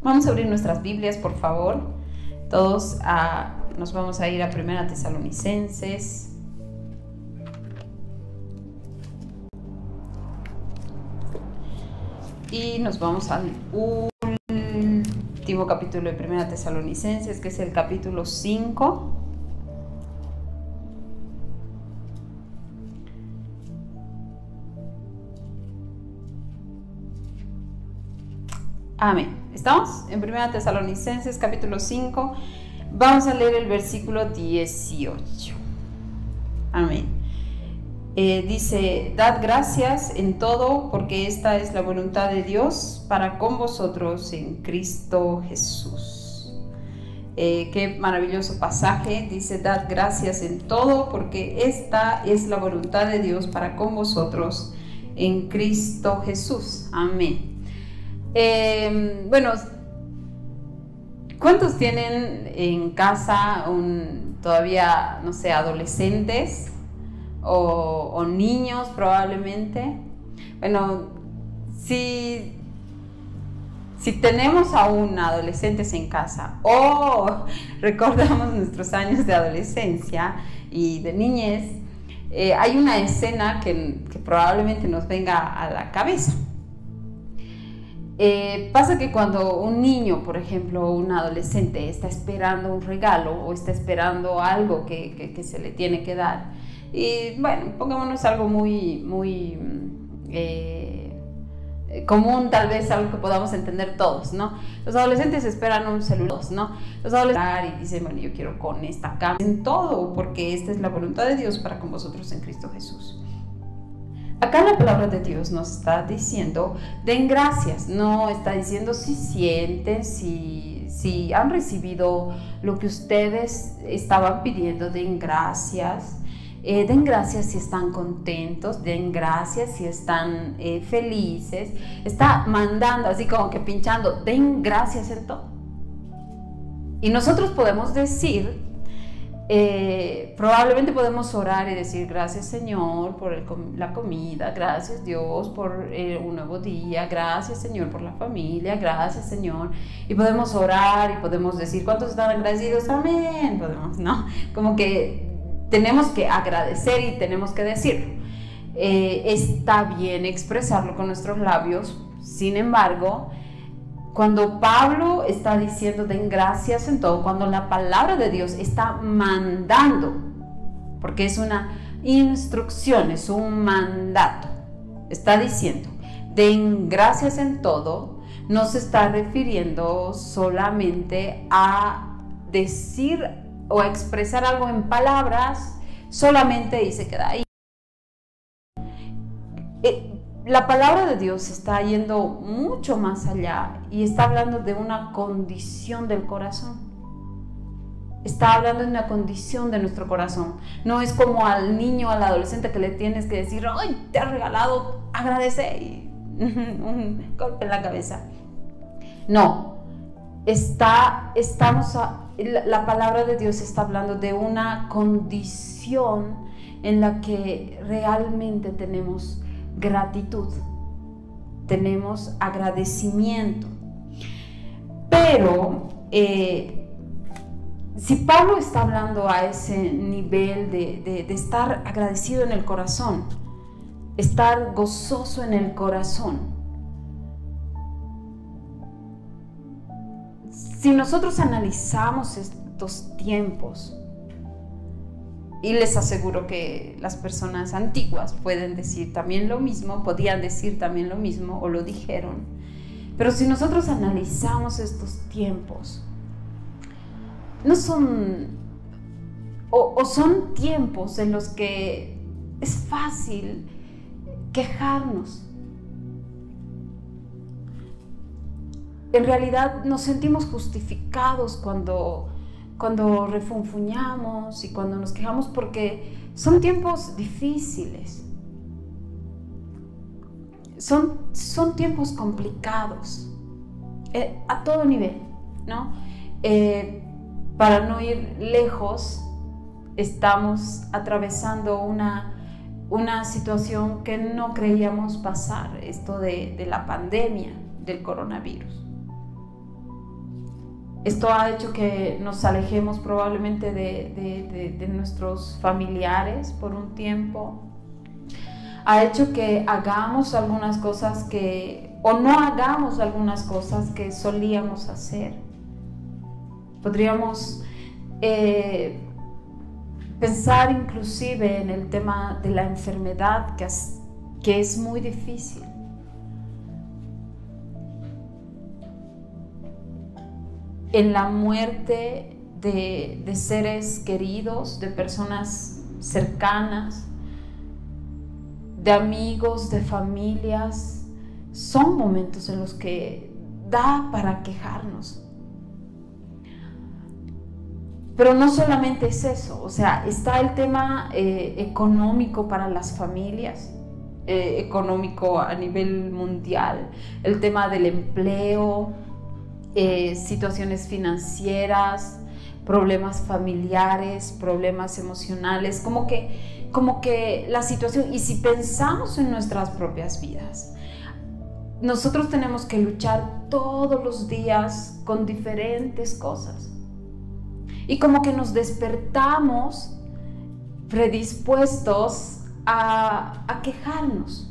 Vamos a abrir nuestras Biblias, por favor. Todos nos vamos a ir a 1 Tesalonicenses. Y nos vamos al último capítulo de 1 Tesalonicenses, que es el capítulo 5. Amén. ¿Estamos? En 1 Tesalonicenses, capítulo 5. Vamos a leer el versículo 18. Amén. Dice: dad gracias en todo, porque esta es la voluntad de Dios para con vosotros en Cristo Jesús. Qué maravilloso pasaje. Dice: dad gracias en todo, porque esta es la voluntad de Dios para con vosotros en Cristo Jesús. Amén. Bueno, ¿cuántos tienen en casa todavía, no sé, adolescentes o niños probablemente? Bueno, si tenemos aún adolescentes en casa o recordamos nuestros años de adolescencia y de niñez, hay una escena que probablemente nos venga a la cabeza. Pasa que cuando un niño, por ejemplo, un adolescente está esperando un regalo o está esperando algo que se le tiene que dar, y bueno, pongámonos algo muy común, tal vez algo que podamos entender todos, ¿no? Los adolescentes esperan un celular, ¿no? Los adolescentes y dicen: bueno, yo quiero con esta cámara, en todo, porque esta es la voluntad de Dios para con vosotros en Cristo Jesús. Acá la palabra de Dios nos está diciendo: den gracias. No está diciendo si sienten, si han recibido lo que ustedes estaban pidiendo. Den gracias. Den gracias si están contentos. Den gracias si están felices. Está mandando, así como que pinchando: den gracias en todo. Y nosotros podemos decir, probablemente podemos orar y decir: gracias Señor por la comida, gracias Dios por un nuevo día, gracias Señor por la familia, gracias Señor. Y podemos orar y podemos decir: ¿cuántos están agradecidos? Amén. Podemos, ¿no? Como que tenemos que agradecer y tenemos que decirlo. Está bien expresarlo con nuestros labios. Sin embargo, cuando Pablo está diciendo den gracias en todo, cuando la palabra de Dios está mandando, porque es una instrucción, es un mandato, está diciendo den gracias en todo, no se está refiriendo solamente a decir o a expresar algo en palabras solamente y se queda ahí. La palabra de Dios está yendo mucho más allá y está hablando de una condición del corazón. Está hablando de una condición de nuestro corazón. No es como al niño, al adolescente que le tienes que decir: ¡ay, te ha regalado, agradece! Y un golpe en la cabeza. No, la palabra de Dios está hablando de una condición en la que realmente tenemos gratitud, tenemos agradecimiento. Pero si Pablo está hablando a ese nivel de estar agradecido en el corazón, estar gozoso en el corazón, si nosotros analizamos estos tiempos, y les aseguro que las personas antiguas podían decir también lo mismo, o lo dijeron. Pero si nosotros analizamos estos tiempos, no son, o son tiempos en los que es fácil quejarnos. En realidad nos sentimos justificados cuando refunfuñamos y cuando nos quejamos, porque son tiempos difíciles, son tiempos complicados a todo nivel, ¿no? Para no ir lejos, estamos atravesando una situación que no creíamos pasar, esto de la pandemia del coronavirus. Esto ha hecho que nos alejemos probablemente de nuestros familiares por un tiempo. Ha hecho que hagamos algunas cosas o no hagamos algunas cosas que solíamos hacer. Podríamos pensar inclusive en el tema de la enfermedad, que es muy difícil. En la muerte de seres queridos, de personas cercanas, de amigos, de familias, son momentos en los que da para quejarnos. Pero no solamente es eso, o sea, está el tema económico para las familias, económico a nivel mundial, el tema del empleo, situaciones financieras, problemas familiares, problemas emocionales, como que la situación, y si pensamos en nuestras propias vidas, nosotros tenemos que luchar todos los días con diferentes cosas. Y como que nos despertamos predispuestos a quejarnos.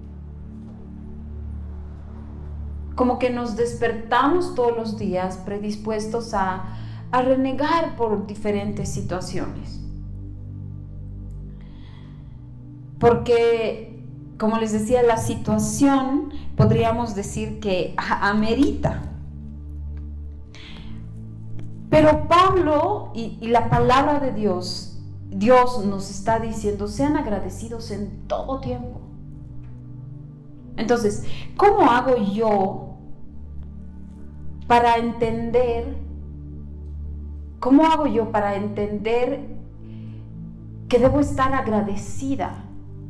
Como que nos despertamos todos los días predispuestos a renegar por diferentes situaciones. Porque, como les decía, la situación podríamos decir que amerita. Pero Pablo y la palabra de Dios nos está diciendo, sean agradecidos en todo tiempo. Entonces, ¿cómo hago yo para entender que debo estar agradecida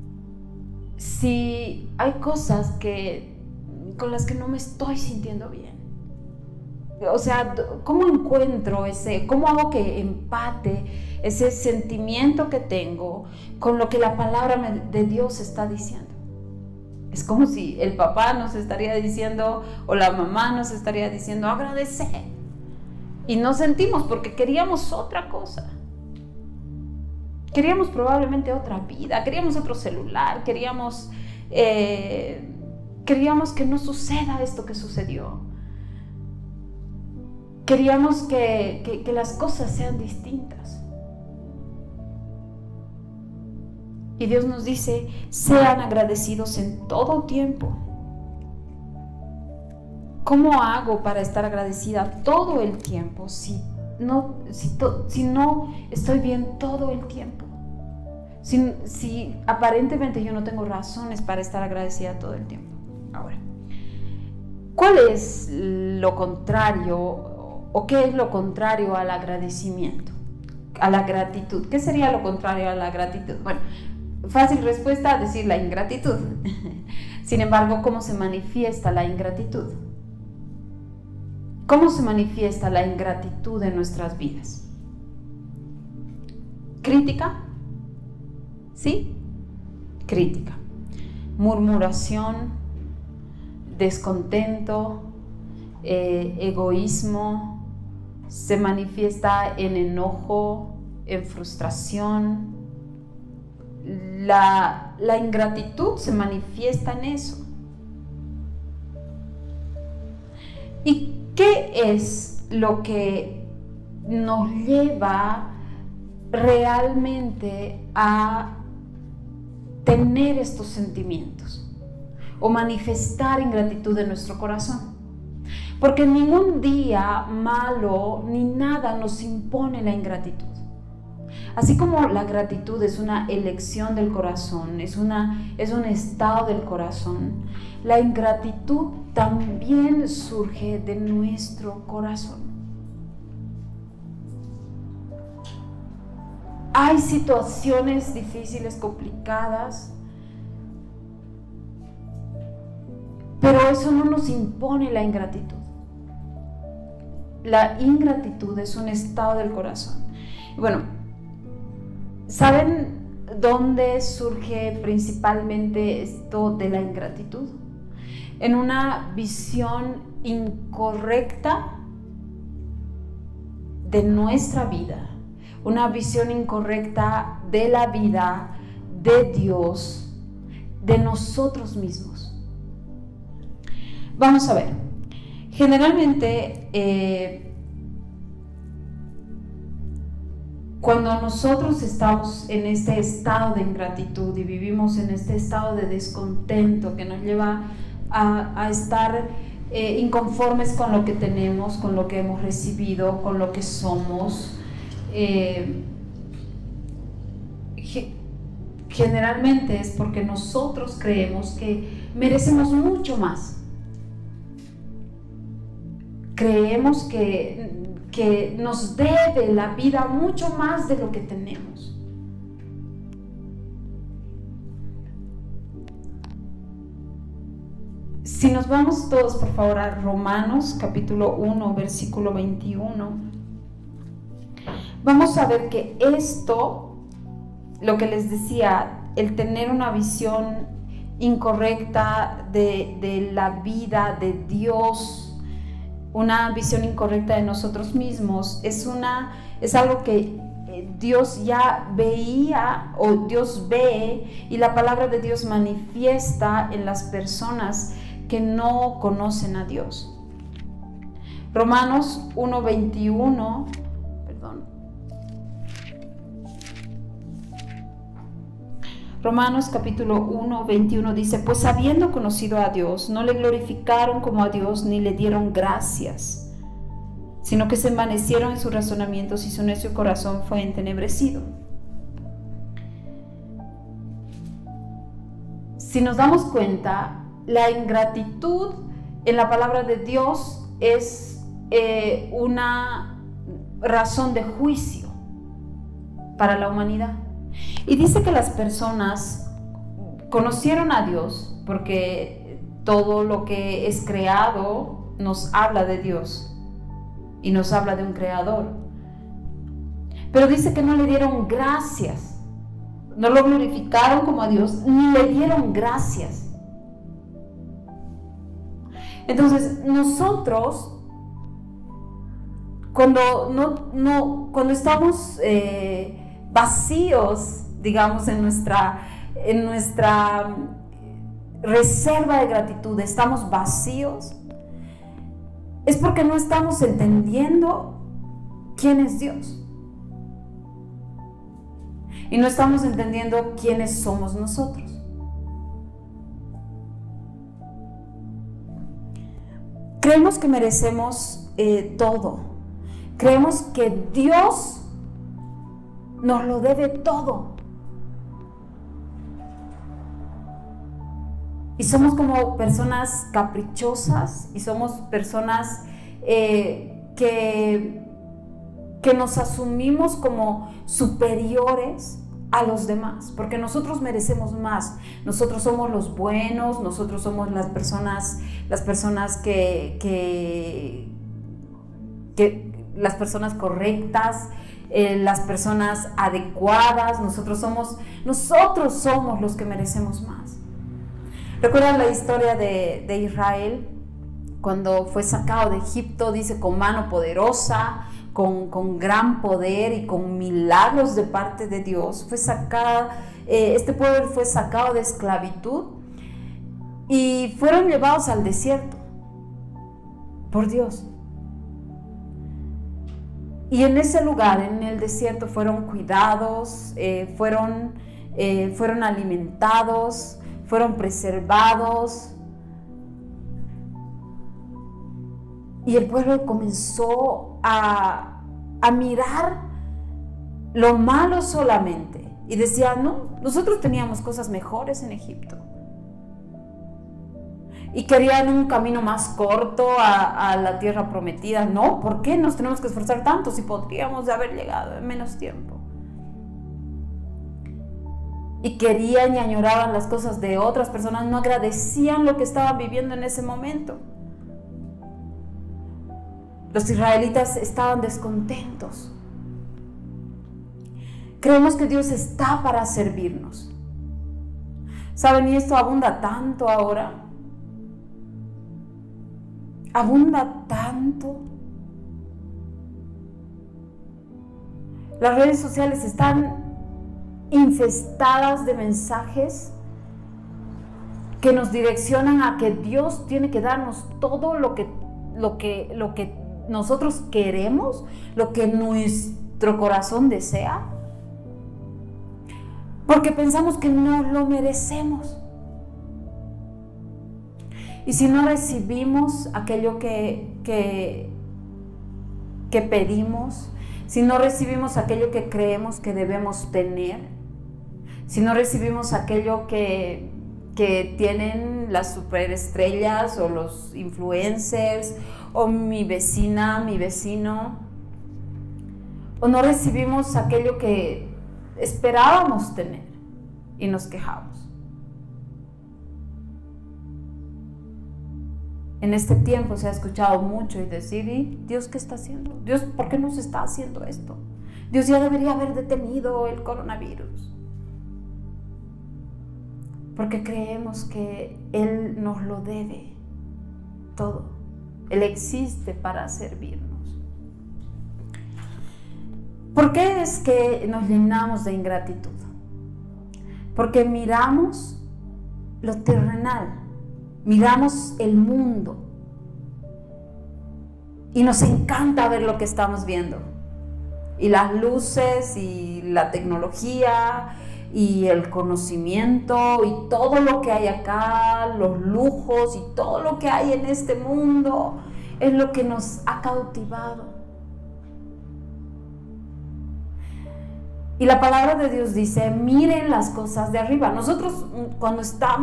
si hay cosas con las que no me estoy sintiendo bien? O sea, ¿cómo hago que empate ese sentimiento que tengo con lo que la palabra de Dios está diciendo? Es como si el papá nos estaría diciendo o la mamá nos estaría diciendo, agradece. Y no sentimos porque queríamos otra cosa. Queríamos probablemente otra vida, queríamos otro celular, queríamos que no suceda esto que sucedió. Queríamos que las cosas sean distintas. Y Dios nos dice, sean agradecidos en todo tiempo. ¿Cómo hago para estar agradecida todo el tiempo si no estoy bien todo el tiempo? Si aparentemente yo no tengo razones para estar agradecida todo el tiempo. Ahora, ¿cuál es lo contrario? ¿O qué es lo contrario al agradecimiento? A la gratitud. ¿Qué sería lo contrario a la gratitud? Bueno, fácil respuesta, decir la ingratitud. Sin embargo, ¿cómo se manifiesta la ingratitud? ¿Cómo se manifiesta la ingratitud en nuestras vidas? ¿Crítica? ¿Sí? Crítica. Murmuración, descontento, egoísmo. Se manifiesta en enojo, en frustración. La ingratitud se manifiesta en eso. ¿Y qué es lo que nos lleva realmente a tener estos sentimientos o manifestar ingratitud en nuestro corazón? Porque ningún día malo ni nada nos impone la ingratitud. Así como la gratitud es una elección del corazón, es un estado del corazón, la ingratitud también surge de nuestro corazón. Hay situaciones difíciles, complicadas, pero eso no nos impone la ingratitud. La ingratitud es un estado del corazón. Bueno, ¿saben dónde surge principalmente esto de la ingratitud? En una visión incorrecta de nuestra vida, una visión incorrecta de la vida, de Dios, de nosotros mismos. Vamos a ver, generalmente cuando nosotros estamos en este estado de ingratitud y vivimos en este estado de descontento que nos lleva a estar inconformes con lo que tenemos, con lo que hemos recibido, con lo que somos, generalmente es porque nosotros creemos que merecemos mucho más. Creemos que nos debe la vida mucho más de lo que tenemos. Si nos vamos todos por favor a Romanos capítulo 1 versículo 21, vamos a ver que esto, lo que les decía, el tener una visión incorrecta de la vida, de Dios, una visión incorrecta de nosotros mismos, es algo que Dios ya veía o Dios ve, y la palabra de Dios manifiesta en las personas que no conocen a Dios. Romanos 1:21, Romanos capítulo 1:21 dice: pues habiendo conocido a Dios, no le glorificaron como a Dios ni le dieron gracias, sino que se envanecieron en sus razonamientos y su necio corazón fue entenebrecido. Si nos damos cuenta, la ingratitud en la palabra de Dios es una razón de juicio para la humanidad. Y dice que las personas conocieron a Dios porque todo lo que es creado nos habla de Dios y nos habla de un creador. Pero dice que no le dieron gracias, no lo glorificaron como a Dios, ni le dieron gracias. Entonces nosotros, cuando estamos vacíos, digamos, en nuestra reserva de gratitud, estamos vacíos, es porque no estamos entendiendo quién es Dios y no estamos entendiendo quiénes somos nosotros. Creemos que merecemos todo. Creemos que Dios nos lo debe todo. Y somos como personas caprichosas y somos personas que nos asumimos como superiores a los demás, porque nosotros merecemos más. Nosotros somos los buenos, nosotros somos las personas que las personas correctas, las personas adecuadas. Nosotros somos los que merecemos más. ¿Recuerdan la historia de Israel? Cuando fue sacado de Egipto, dice, con mano poderosa, con gran poder y con milagros de parte de Dios, este pueblo fue sacado de esclavitud y fueron llevados al desierto por Dios. Y en ese lugar, en el desierto, fueron cuidados, fueron alimentados, fueron preservados. Y el pueblo comenzó a mirar lo malo solamente. Y decía, no, nosotros teníamos cosas mejores en Egipto. Y querían un camino más corto a la tierra prometida. No, ¿por qué nos tenemos que esforzar tanto si podríamos haber llegado en menos tiempo? Y querían y añoraban las cosas de otras personas, no agradecían lo que estaban viviendo en ese momento. Los israelitas estaban descontentos. Creemos que Dios está para servirnos. ¿Saben? Y esto abunda tanto ahora. Abunda tanto. Las redes sociales están infestadas de mensajes que nos direccionan a que Dios tiene que darnos todo lo que nosotros queremos, lo que nuestro corazón desea, porque pensamos que no lo merecemos. Y si no recibimos aquello que pedimos, si no recibimos aquello que creemos que debemos tener, si no recibimos aquello que tienen las superestrellas o los influencers o mi vecina, mi vecino, o no recibimos aquello que esperábamos tener y nos quejamos. En este tiempo se ha escuchado mucho y decir, ¿y Dios qué está haciendo? Dios, ¿por qué nos está haciendo esto? Dios ya debería haber detenido el coronavirus. Porque creemos que Él nos lo debe todo. Él existe para servirnos. ¿Por qué es que nos llenamos de ingratitud? Porque miramos lo terrenal, miramos el mundo y nos encanta ver lo que estamos viendo. Y las luces y la tecnología y el conocimiento y todo lo que hay acá, los lujos y todo lo que hay en este mundo es lo que nos ha cautivado. Y la palabra de Dios dice, miren las cosas de arriba. Nosotros cuando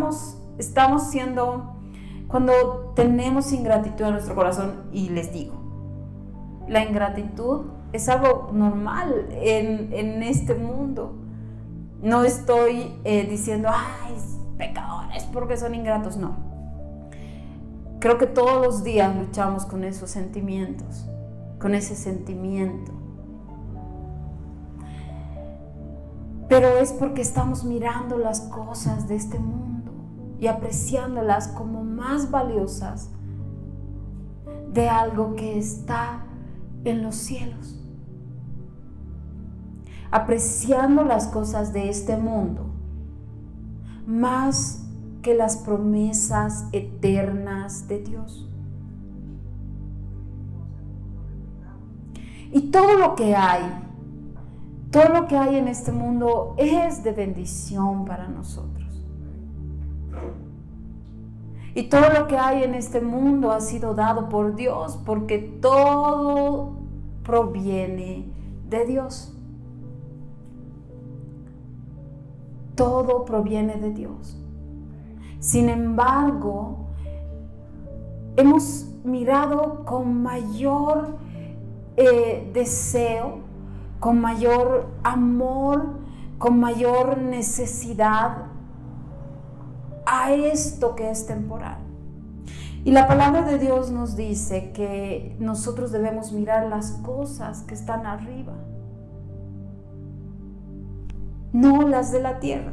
cuando tenemos ingratitud en nuestro corazón, y les digo, la ingratitud es algo normal en este mundo. No estoy diciendo, ay, pecadores porque son ingratos, no. Creo que todos los días luchamos con esos sentimientos, con ese sentimiento. Pero es porque estamos mirando las cosas de este mundo y apreciándolas como más valiosas de algo que está en los cielos. Apreciando las cosas de este mundo más que las promesas eternas de Dios. Y todo lo que hay en este mundo es de bendición para nosotros. Y todo lo que hay en este mundo ha sido dado por Dios, porque todo proviene de Dios. Todo proviene de Dios. Sin embargo, hemos mirado con mayor deseo, con mayor amor, con mayor necesidad a esto que es temporal. Y la palabra de Dios nos dice que nosotros debemos mirar las cosas que están arriba, no las de la tierra.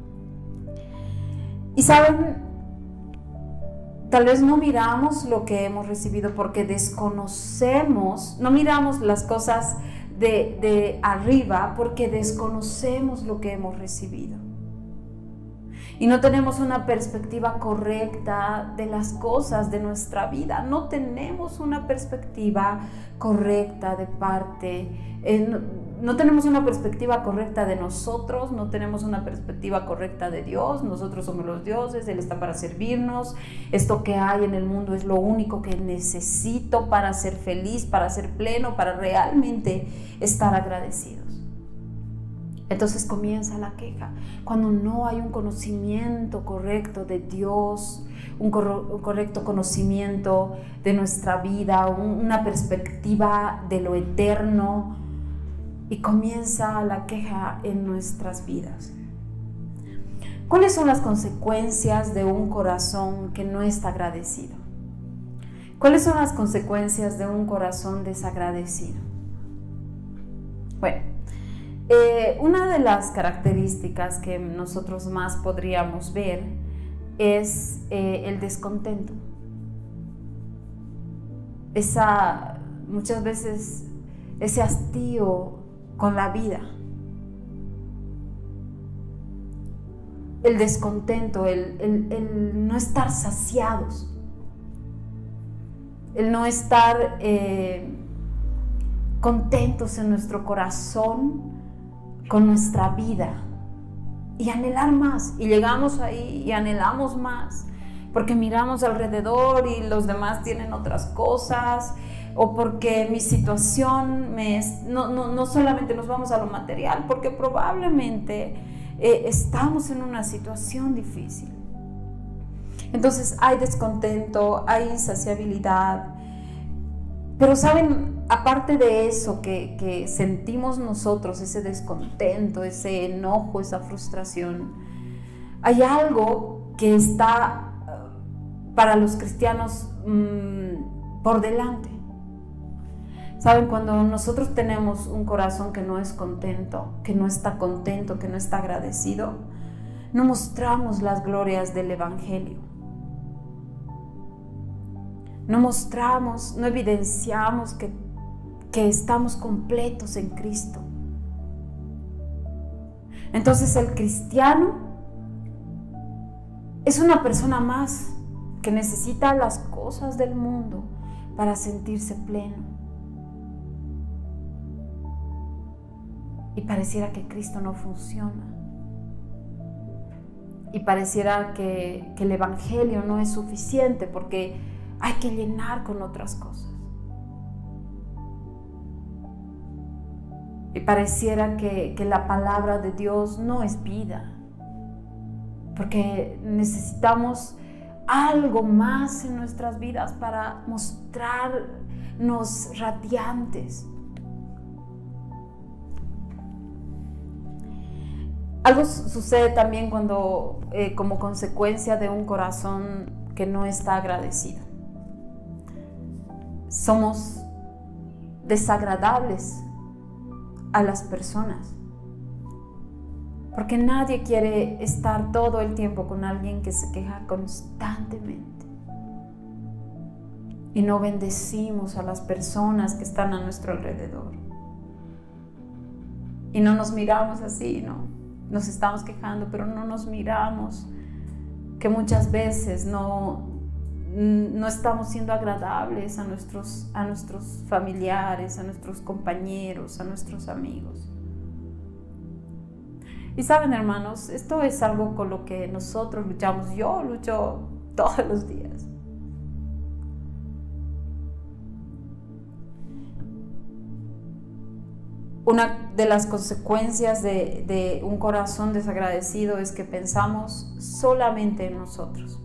Y saben, tal vez no miramos lo que hemos recibido porque desconocemos, no miramos las cosas de arriba porque desconocemos lo que hemos recibido. Y no tenemos una perspectiva correcta de las cosas de nuestra vida. No tenemos una perspectiva correcta de parte, no tenemos una perspectiva correcta de nosotros, no tenemos una perspectiva correcta de Dios. Nosotros somos los dioses, Él está para servirnos. Esto que hay en el mundo es lo único que necesito para ser feliz, para ser pleno, para realmente estar agradecidos. Entonces comienza la queja, cuando no hay un conocimiento correcto de Dios, un correcto conocimiento de nuestra vida, una perspectiva de lo eterno, y comienza la queja en nuestras vidas. ¿Cuáles son las consecuencias de un corazón que no está agradecido? ¿Cuáles son las consecuencias de un corazón desagradecido? Bueno, una de las características que nosotros más podríamos ver es el descontento. Muchas veces ese hastío con la vida. El descontento, el no estar saciados, el no estar contentos en nuestro corazón con nuestra vida y anhelar más. Y llegamos ahí y anhelamos más porque miramos alrededor y los demás tienen otras cosas, o porque mi situación no solamente nos vamos a lo material, porque probablemente estamos en una situación difícil. Entonces hay descontento, hay insaciabilidad. Pero saben, aparte de eso que sentimos nosotros, ese descontento, ese enojo, esa frustración, hay algo que está para los cristianos por delante. Saben, cuando nosotros tenemos un corazón que no es contento, que no está contento, que no está agradecido, no mostramos las glorias del Evangelio. No mostramos, no evidenciamos que estamos completos en Cristo. Entonces el cristiano es una persona más que necesita las cosas del mundo para sentirse pleno. Y pareciera que Cristo no funciona. Y pareciera que el Evangelio no es suficiente porque hay que llenar con otras cosas. Y pareciera que la palabra de Dios no es vida, porque necesitamos algo más en nuestras vidas para mostrarnos radiantes. Algo sucede también cuando, como consecuencia de un corazón que no está agradecido. Somos desagradables a las personas, porque nadie quiere estar todo el tiempo con alguien que se queja constantemente. Y no bendecimos a las personas que están a nuestro alrededor. Y no nos miramos así, ¿no? Nos estamos quejando, pero no nos miramos, que muchas veces no estamos siendo agradables a nuestros familiares, a nuestros compañeros, a nuestros amigos. Y saben, hermanos, esto es algo con lo que nosotros luchamos. Yo lucho todos los días. Una de las consecuencias de un corazón desagradecido es que pensamos solamente en nosotros.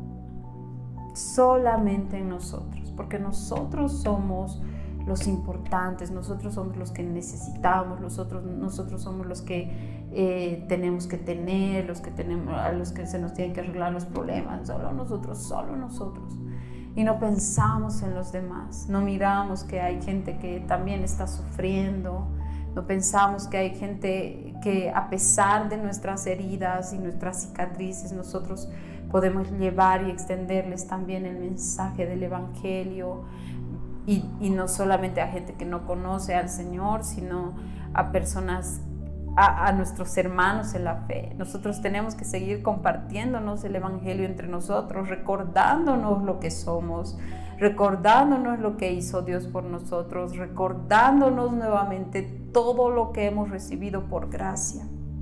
Solamente en nosotros, porque nosotros somos los importantes, nosotros somos los que necesitamos, nosotros somos los que tenemos que tener, a los que se nos tienen que arreglar los problemas, solo nosotros. Y no pensamos en los demás, no miramos que hay gente que también está sufriendo, no pensamos que hay gente que, a pesar de nuestras heridas y nuestras cicatrices, nosotros podemos llevar y extenderles también el mensaje del Evangelio, y no solamente a gente que no conoce al Señor, sino a personas, a nuestros hermanos en la fe. Nosotros tenemos que seguir compartiéndonos el Evangelio entre nosotros, recordándonos lo que somos, recordándonos lo que hizo Dios por nosotros, recordándonos nuevamente todo lo que hemos recibido por gracia.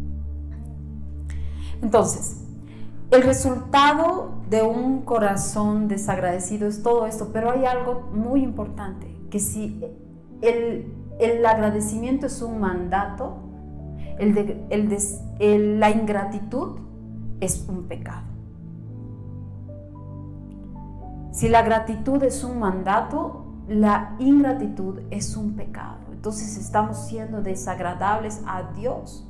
Entonces, el resultado de un corazón desagradecido es todo esto, pero hay algo muy importante, que si el agradecimiento es un mandato, la ingratitud es un pecado. Si la gratitud es un mandato, la ingratitud es un pecado. Entonces estamos siendo desagradables a Dios.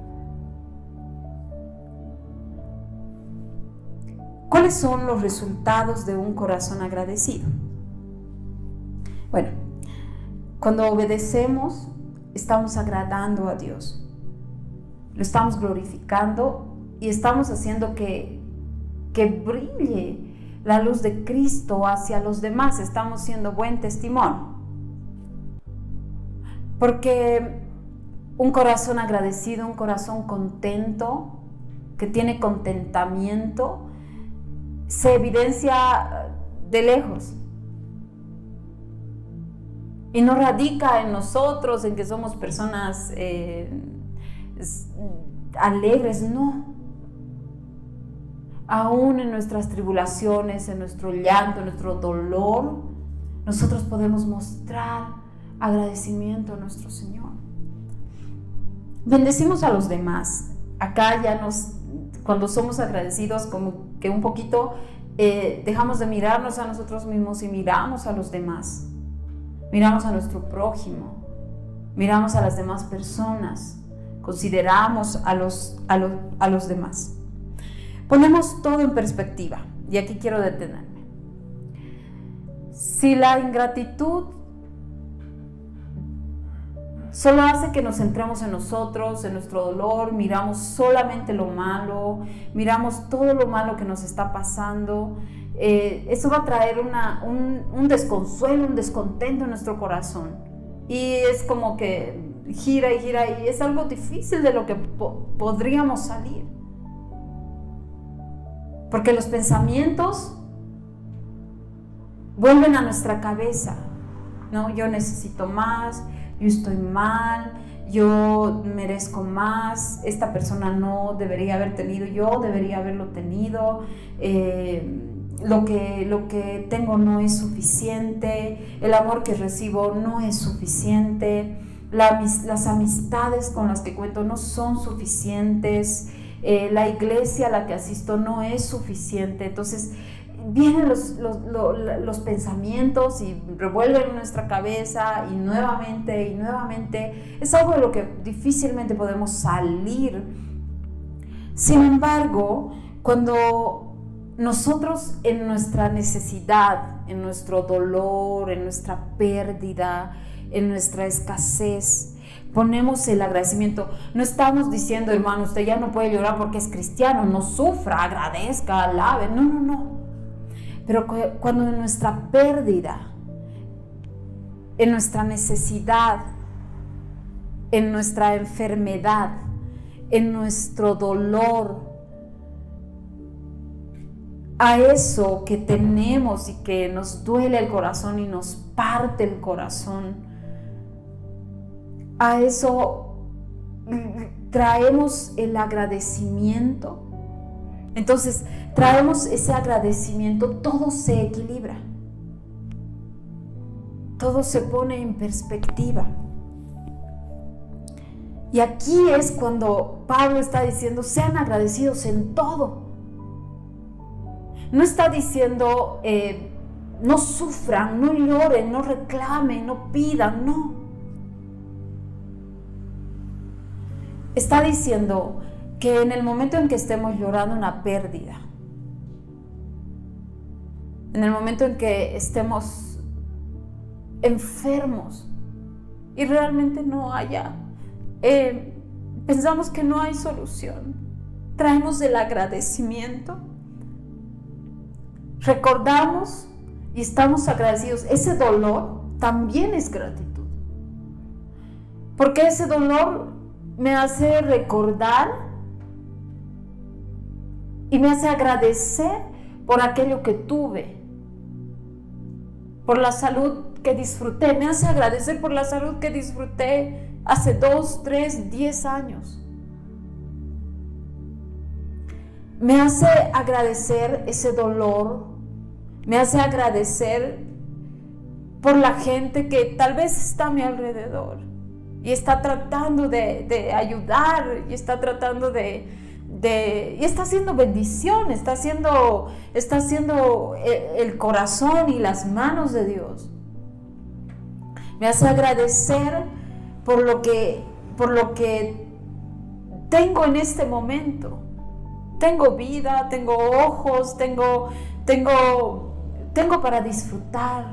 ¿Cuáles son los resultados de un corazón agradecido? Bueno, cuando obedecemos, estamos agradando a Dios. Lo estamos glorificando y estamos haciendo que brille la luz de Cristo hacia los demás. Estamos siendo buen testimonio. Porque Un corazón agradecido, un corazón contento, que tiene contentamiento, se evidencia de lejos. Y no radica en nosotros, en que somos personas alegres, no. Aún en nuestras tribulaciones, en nuestro llanto, en nuestro dolor, nosotros podemos mostrar agradecimiento a nuestro Señor. Bendecimos a los demás. Acá ya cuando somos agradecidos, como que un poquito dejamos de mirarnos a nosotros mismos y miramos a los demás. Miramos a nuestro prójimo, miramos a las demás personas, consideramos a los demás. Ponemos todo en perspectiva, y aquí quiero detenerme. Si la ingratitud solo hace que nos centremos en nosotros, en nuestro dolor, miramos solamente lo malo, miramos todo lo malo que nos está pasando, eso va a traer un desconsuelo, un descontento en nuestro corazón. Y es como que gira y gira, y es algo difícil de lo que podríamos salir. Porque los pensamientos vuelven a nuestra cabeza, ¿no? Yo necesito más, yo estoy mal, yo merezco más, esta persona no debería haber tenido, yo debería haberlo tenido, lo que tengo no es suficiente, el amor que recibo no es suficiente, las amistades con las que cuento no son suficientes, la iglesia a la que asisto no es suficiente. Entonces vienen los pensamientos y revuelven nuestra cabeza, y nuevamente es algo de lo que difícilmente podemos salir. Sin embargo, cuando nosotros en nuestra necesidad, en nuestro dolor, en nuestra pérdida, en nuestra escasez, ponemos el agradecimiento, no estamos diciendo, hermano, usted ya no puede llorar porque es cristiano, no sufra, agradezca, alabe, no. Pero cuando en nuestra pérdida, en nuestra necesidad, en nuestra enfermedad, en nuestro dolor, a eso que tenemos y que nos duele el corazón y nos parte el corazón, a eso traemos el agradecimiento. Entonces traemos ese agradecimiento, todo se equilibra, todo se pone en perspectiva. Y aquí es cuando Pablo está diciendo, sean agradecidos en todo. No está diciendo, no sufran, no lloren, no reclamen, no pidan, no. Está diciendo que en el momento en que estemos llorando una pérdida, en el momento en que estemos enfermos y realmente no haya, pensamos que no hay solución, traemos el agradecimiento, recordamos y estamos agradecidos. Ese dolor también es gratitud, porque ese dolor me hace recordar y me hace agradecer por aquello que tuve, por la salud que disfruté, me hace agradecer por la salud que disfruté hace 2, 3, 10 años. Me hace agradecer ese dolor, me hace agradecer por la gente que tal vez está a mi alrededor y está tratando de ayudar, y está tratando y está haciendo bendición, está haciendo el corazón y las manos de Dios. Me hace agradecer por lo que tengo en este momento. Tengo vida, tengo ojos, tengo para disfrutar.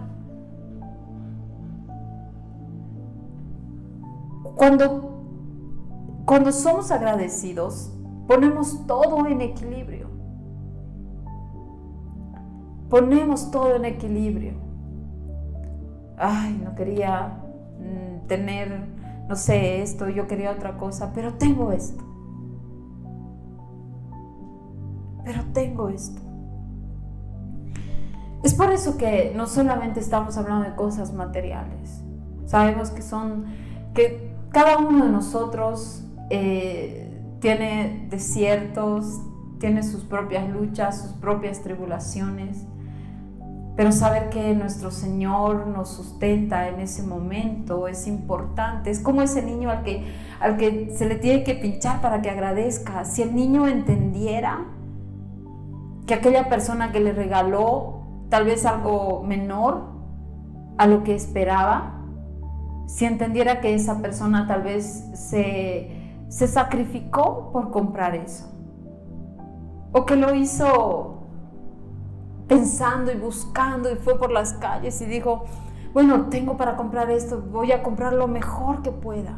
Cuando somos agradecidos, ponemos todo en equilibrio. Ponemos todo en equilibrio. Ay, no quería tener no sé, esto, yo quería otra cosa, pero tengo esto. Pero tengo esto. Es por eso que no solamente estamos hablando de cosas materiales. Sabemos que cada uno de nosotros tiene desiertos, tiene sus propias luchas, sus propias tribulaciones, pero saber que nuestro Señor nos sustenta en ese momento es importante. Es como ese niño al que se le tiene que pinchar para que agradezca. Si el niño entendiera que aquella persona que le regaló tal vez algo menor a lo que esperaba, si entendiera que esa persona tal vez se sacrificó por comprar eso, o que lo hizo pensando y buscando y fue por las calles y dijo, bueno, tengo para comprar esto, voy a comprar lo mejor que pueda.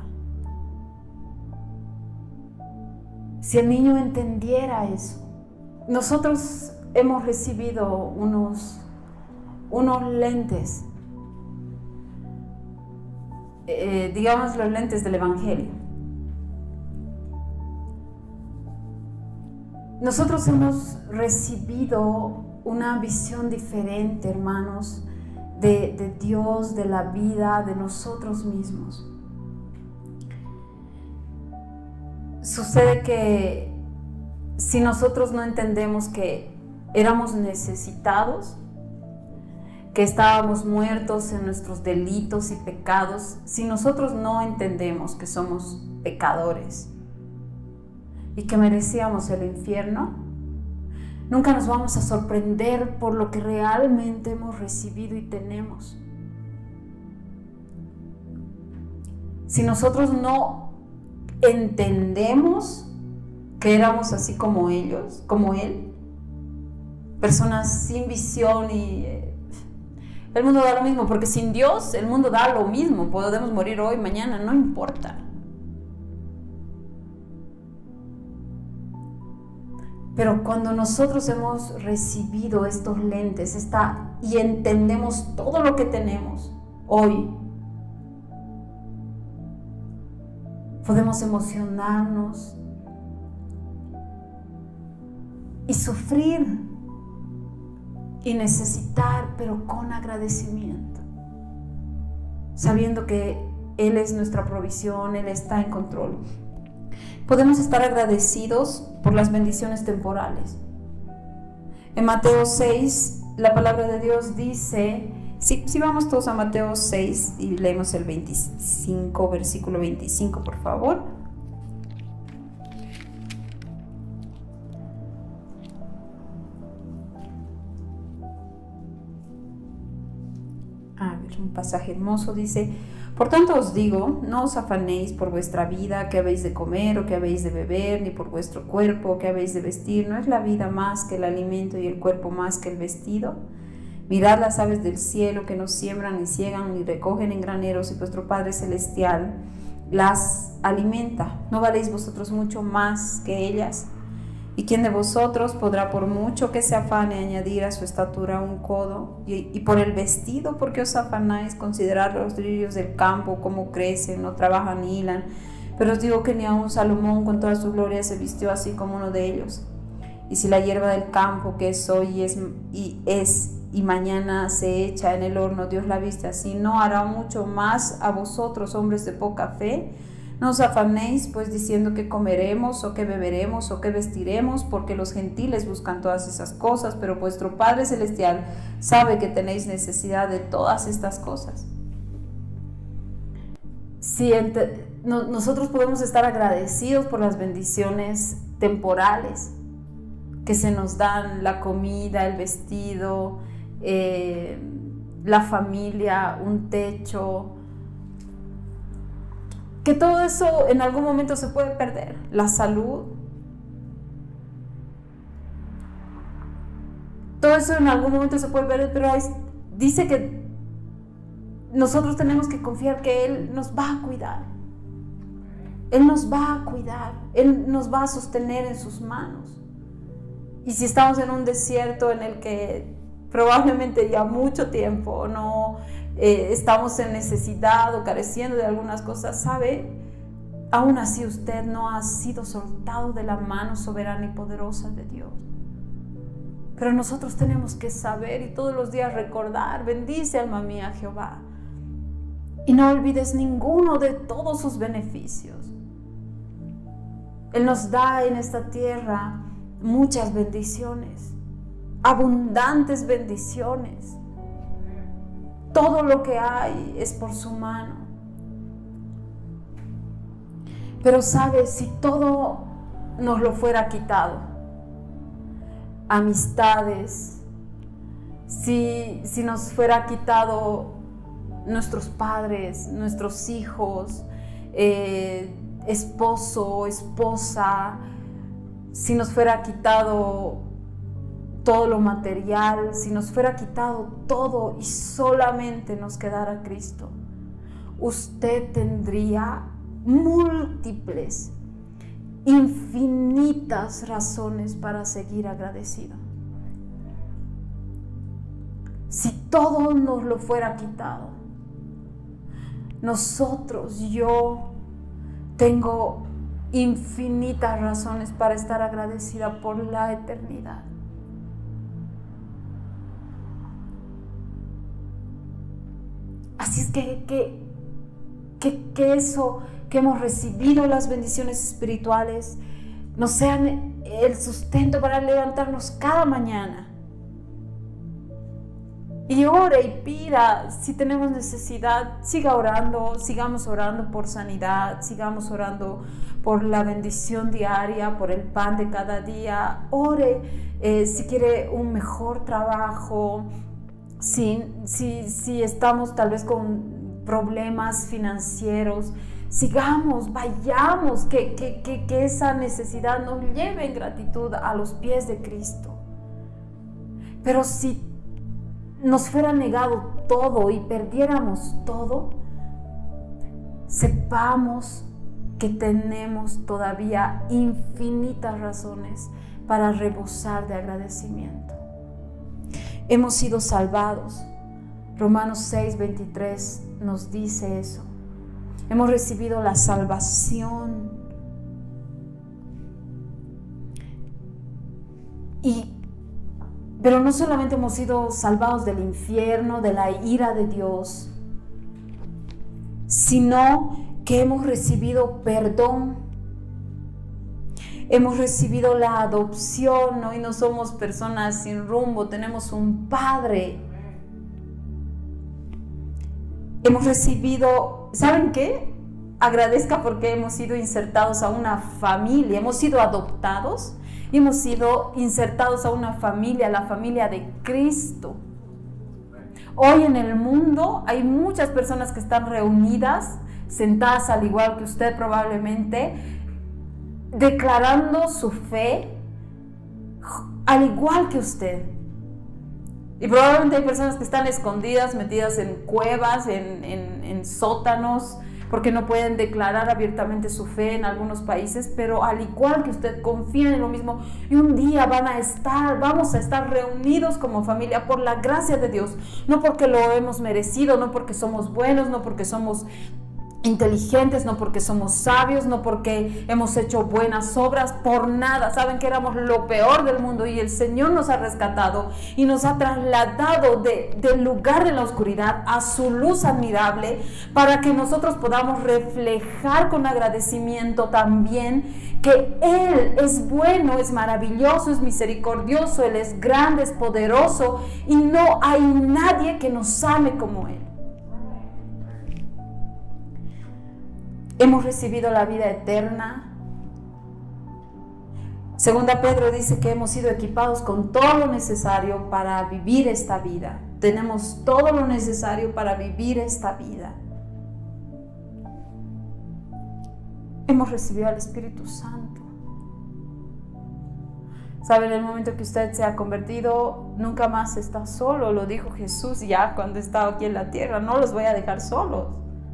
Si el niño entendiera eso. Nosotros hemos recibido unos lentes, digamos los lentes del Evangelio. Nosotros hemos recibido una visión diferente, hermanos, de Dios, de la vida, de nosotros mismos. Sucede que si nosotros no entendemos que éramos necesitados, que estábamos muertos en nuestros delitos y pecados, si nosotros no entendemos que somos pecadores y que merecíamos el infierno, nunca nos vamos a sorprender por lo que realmente hemos recibido y tenemos. Si nosotros no entendemos que éramos así como ellos, como Él, personas sin visión y el mundo da lo mismo, porque sin Dios el mundo da lo mismo, podemos morir hoy, mañana, no importa. Pero cuando nosotros hemos recibido estos lentes y entendemos todo lo que tenemos hoy, podemos emocionarnos y sufrir y necesitar, pero con agradecimiento, sabiendo que Él es nuestra provisión, Él está en control. Podemos estar agradecidos por las bendiciones temporales. En Mateo 6, la palabra de Dios dice, si vamos todos a Mateo 6 y leemos el 25, versículo 25, por favor. Un pasaje hermoso dice: por tanto os digo, no os afanéis por vuestra vida, qué habéis de comer o qué habéis de beber, ni por vuestro cuerpo, qué habéis de vestir. ¿No es la vida más que el alimento y el cuerpo más que el vestido? Mirad las aves del cielo, que no siembran, ni ciegan, ni recogen en graneros, y vuestro Padre Celestial las alimenta. ¿No valéis vosotros mucho más que ellas? ¿Y quién de vosotros podrá, por mucho que se afane, añadir a su estatura un codo? Y por el vestido, ¿por qué os afanáis? Considerad los lirios del campo, cómo crecen, no trabajan ni hilan. Pero os digo que ni aun Salomón con toda su gloria se vistió así como uno de ellos. Y si la hierba del campo, que es hoy y mañana se echa en el horno, Dios la viste así, ¿no hará mucho más a vosotros, hombres de poca fe? No os afanéis pues diciendo qué comeremos o qué beberemos o qué vestiremos, porque los gentiles buscan todas esas cosas, pero vuestro Padre Celestial sabe que tenéis necesidad de todas estas cosas. Si nosotros podemos estar agradecidos por las bendiciones temporales que se nos dan, la comida, el vestido, la familia, un techo, que todo eso en algún momento se puede perder, la salud, todo eso en algún momento se puede perder, pero dice que nosotros tenemos que confiar que Él nos va a cuidar, Él nos va a cuidar, Él nos va a sostener en sus manos. Y si estamos en un desierto en el que probablemente ya mucho tiempo no estamos en necesidad o careciendo de algunas cosas, ¿sabe? Aún así usted no ha sido soltado de la mano soberana y poderosa de Dios. Pero nosotros tenemos que saber y todos los días recordar: bendice, alma mía, a Jehová, y no olvides ninguno de todos sus beneficios. Él nos da en esta tierra muchas bendiciones, abundantes bendiciones. Todo lo que hay es por su mano. Pero sabe, si todo nos lo fuera quitado, amistades, si nos fuera quitado nuestros padres, nuestros hijos, esposo, esposa, si nos fuera quitado todo lo material, si nos fuera quitado todo y solamente nos quedara Cristo, usted tendría múltiples, infinitas razones para seguir agradecido. Si todo nos lo fuera quitado, nosotros, yo tengo infinitas razones para estar agradecida por la eternidad. Así es que eso, que hemos recibido las bendiciones espirituales, nos sean el sustento para levantarnos cada mañana. Y ore y pida, si tenemos necesidad, siga orando, sigamos orando por sanidad, sigamos orando por la bendición diaria, por el pan de cada día. Ore si quiere un mejor trabajo, si estamos tal vez con problemas financieros, sigamos, vayamos, que esa necesidad nos lleve en gratitud a los pies de Cristo. Pero si nos fuera negado todo y perdiéramos todo, sepamos que tenemos todavía infinitas razones para rebosar de agradecimiento. Hemos sido salvados. Romanos 6:23 nos dice eso. Hemos recibido la salvación. Pero no solamente hemos sido salvados del infierno, de la ira de Dios, sino que hemos recibido perdón. Hemos recibido la adopción. Hoy no somos personas sin rumbo, tenemos un Padre. Hemos recibido, ¿saben qué? Agradezca porque hemos sido insertados a una familia, hemos sido adoptados y hemos sido insertados a una familia, la familia de Cristo. Hoy en el mundo hay muchas personas que están reunidas, sentadas al igual que usted probablemente, declarando su fe al igual que usted. Y probablemente hay personas que están escondidas, metidas en cuevas, en sótanos, porque no pueden declarar abiertamente su fe en algunos países, pero al igual que usted confían en lo mismo, y un día vamos a estar reunidos como familia por la gracia de Dios, no porque lo hemos merecido, no porque somos buenos, no porque somos inteligentes, no porque somos sabios, no porque hemos hecho buenas obras, por nada. Saben que éramos lo peor del mundo y el Señor nos ha rescatado y nos ha trasladado del lugar de la oscuridad a su luz admirable, para que nosotros podamos reflejar con agradecimiento también que Él es bueno, es maravilloso, es misericordioso, Él es grande, es poderoso y no hay nadie que nos ame como Él. Hemos recibido la vida eterna. Segunda Pedro dice que hemos sido equipados con todo lo necesario para vivir esta vida. Tenemos todo lo necesario para vivir esta vida. Hemos recibido al Espíritu Santo. ¿Sabe? En el momento que usted se ha convertido, nunca más está solo. Lo dijo Jesús ya cuando estaba aquí en la tierra. No los voy a dejar solos.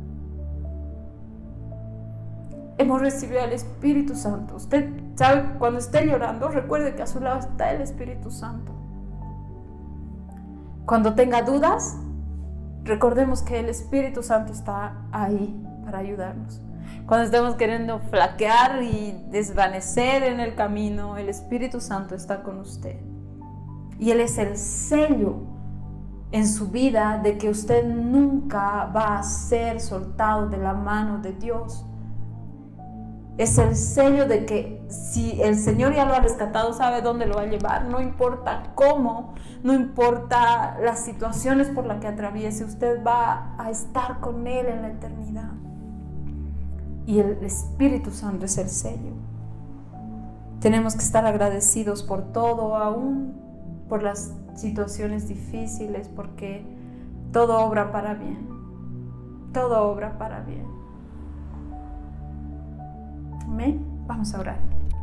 Hemos recibido al Espíritu Santo. Usted sabe, cuando esté llorando, recuerde que a su lado está el Espíritu Santo. Cuando tenga dudas, recordemos que el Espíritu Santo está ahí para ayudarnos. Cuando estemos queriendo flaquear y desvanecer en el camino, el Espíritu Santo está con usted. Y Él es el sello en su vida de que usted nunca va a ser soltado de la mano de Dios. Es el sello de que si el Señor ya lo ha rescatado, sabe dónde lo va a llevar. No importa cómo, no importa las situaciones por las que atraviese, usted va a estar con Él en la eternidad. Y el Espíritu Santo es el sello. Tenemos que estar agradecidos por todo, aún por las situaciones difíciles, porque todo obra para bien. Todo obra para bien. Amén. Vamos a orar.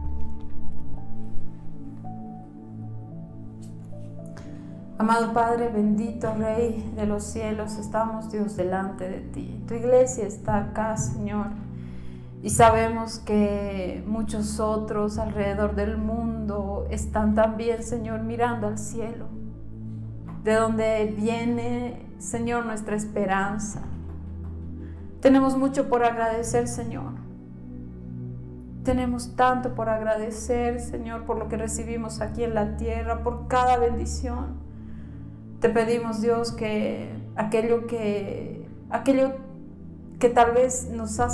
Amado Padre, bendito Rey de los cielos, estamos, Dios, delante de ti. Tu iglesia está acá, Señor, y sabemos que muchos otros alrededor del mundo están también, Señor, mirando al cielo, de donde viene, Señor, nuestra esperanza. Tenemos mucho por agradecer, Señor. Tenemos tanto por agradecer, Señor, por lo que recibimos aquí en la tierra, por cada bendición. Te pedimos, Dios, que aquello que tal vez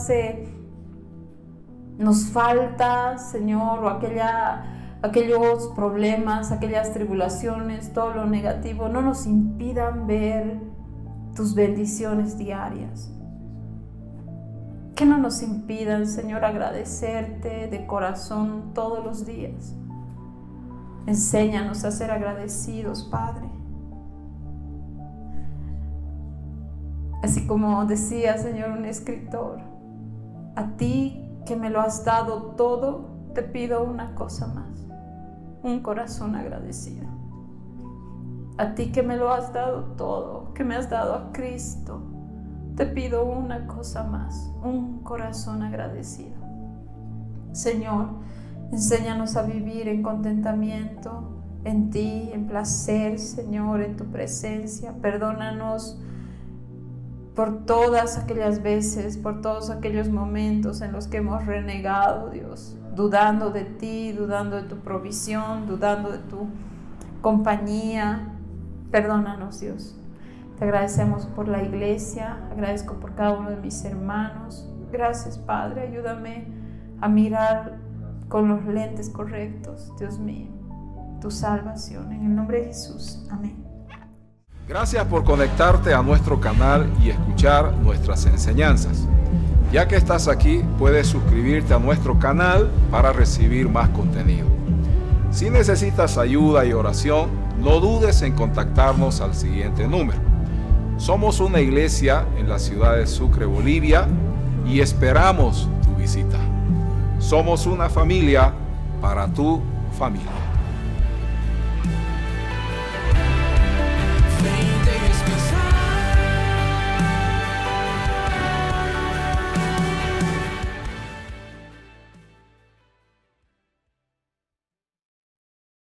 nos falta, Señor, o aquellos problemas, aquellas tribulaciones, todo lo negativo, no nos impidan ver tus bendiciones diarias. Que no nos impidan, Señor, agradecerte de corazón todos los días. Enséñanos a ser agradecidos, Padre. Así como decía, Señor, un escritor, a ti que me lo has dado todo, te pido una cosa más, un corazón agradecido. A ti que me lo has dado todo, que me has dado a Cristo, te pido una cosa más, un corazón agradecido. Señor, enséñanos a vivir en contentamiento, en ti, en placer, Señor, en tu presencia. Perdónanos por todas aquellas veces, por todos aquellos momentos en los que hemos renegado, Dios, dudando de ti, dudando de tu provisión, dudando de tu compañía. Perdónanos, Dios. Te agradecemos por la iglesia, agradezco por cada uno de mis hermanos. Gracias, Padre, ayúdame a mirar con los lentes correctos, Dios mío, tu salvación. En el nombre de Jesús, amén. Gracias por conectarte a nuestro canal y escuchar nuestras enseñanzas. Ya que estás aquí, puedes suscribirte a nuestro canal para recibir más contenido. Si necesitas ayuda y oración, no dudes en contactarnos al siguiente número. Somos una iglesia en la ciudad de Sucre, Bolivia, y esperamos tu visita. Somos una familia para tu familia.